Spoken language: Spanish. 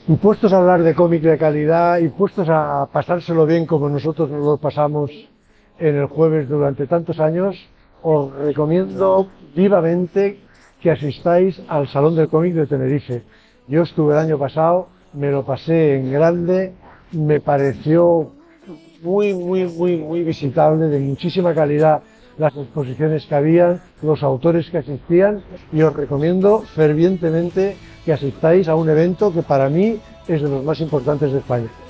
Y puestos a hablar de cómic de calidad y puestos a pasárselo bien como nosotros nos lo pasamos en el jueves durante tantos años, os recomiendo vivamente que asistáis al Salón del Cómic de Tenerife. Yo estuve el año pasado, me lo pasé en grande, me pareció muy visitable, de muchísima calidad las exposiciones que había, los autores que asistían, y os recomiendo fervientemente que asistáis a un evento que para mí es de los más importantes de España.